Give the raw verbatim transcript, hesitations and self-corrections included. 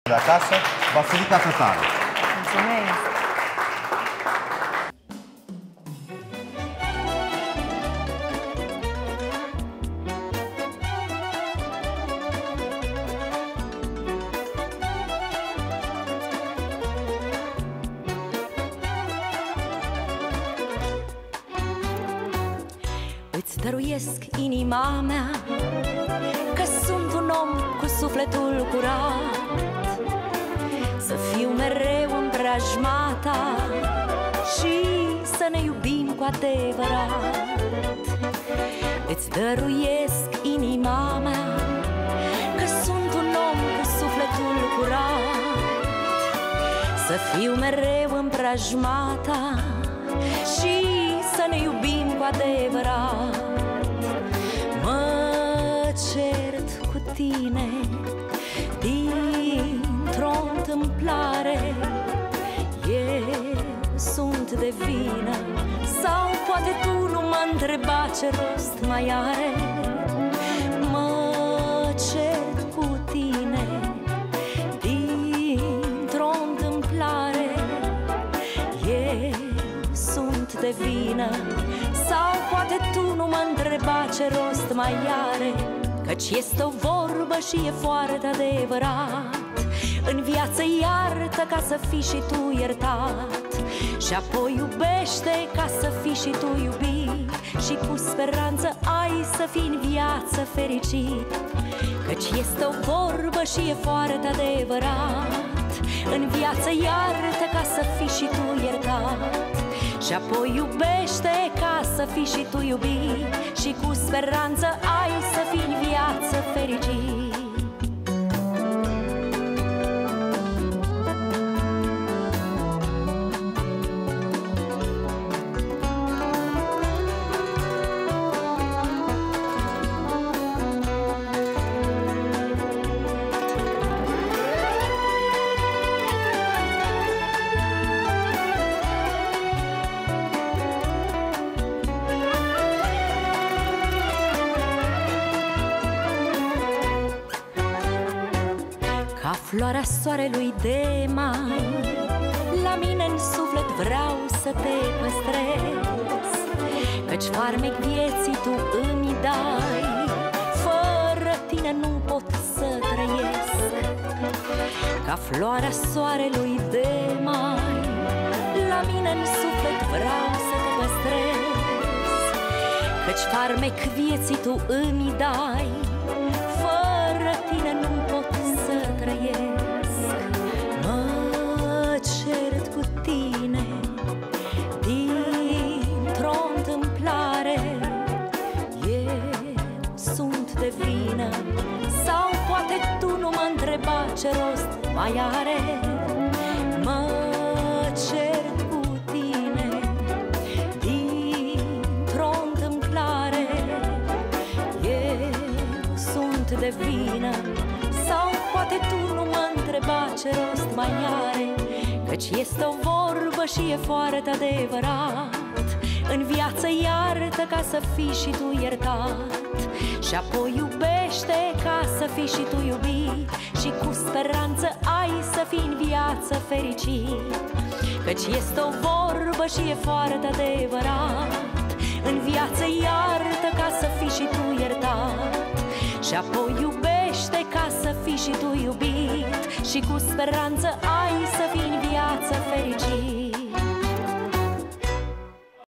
de acasă, Vasilica Tătaru. Mulțumesc! Îți dăruiesc inima mea, că sunt un om cu sufletul curat, să fiu mereu în preajma ta și să ne iubim cu adevărat. Îți dăruiesc inima mea, că sunt un om cu sufletul curat, să fiu mereu în preajma ta și să ne iubim cu adevărat. Mă cert cu tine dintr-o întâmplare, eu sunt de vină, sau poate tu nu mă întreba ce rost mai are. Mă cert cu tine dintr-o întâmplare, eu sunt de vină, sau poate tu nu mă întreba ce rost mai are. Căci este o vorbă și e foarte adevărat, în viață iartă ca să fii și tu iertat, și apoi iubește ca să fii și tu iubit, și cu speranță ai să fii în viață fericit. Căci este o vorbă și e foarte adevărat, în viață iartă ca să fii și tu iertat, și apoi iubește ca să fii și tu iubit, și cu speranță ai să fii în viață fericit. Ca floarea soarelui de mai, la mine în suflet vreau să te păstrez, căci farmec vieții tu îmi dai, fără tine nu pot să trăiesc. Ca floarea soarelui de mai, la mine în suflet vreau să te păstrez, căci farmec vieții tu îmi dai, fără tine nu pot să trăiesc. Mă cert cu tine dintr-o întâmplare, eu sunt de vină, sau poate tu nu mă întreba ce rost mai are. Mă cert cu tine dintr-o întâmplare, eu sunt de vină, sau poate tu nu mă întreba ce rost mai are. Căci este o vorbă și e foarte adevărat, în viață iartă ca să fii și tu iertat, și apoi iubește ca să fii și tu iubit, și cu speranță ai să fii în viață fericit. Căci este o vorbă și e foarte adevărat, în viață iartă ca să fii și tu iertat, și apoi iubește ca să fii și tu iubit, și cu speranță ai să fii în viață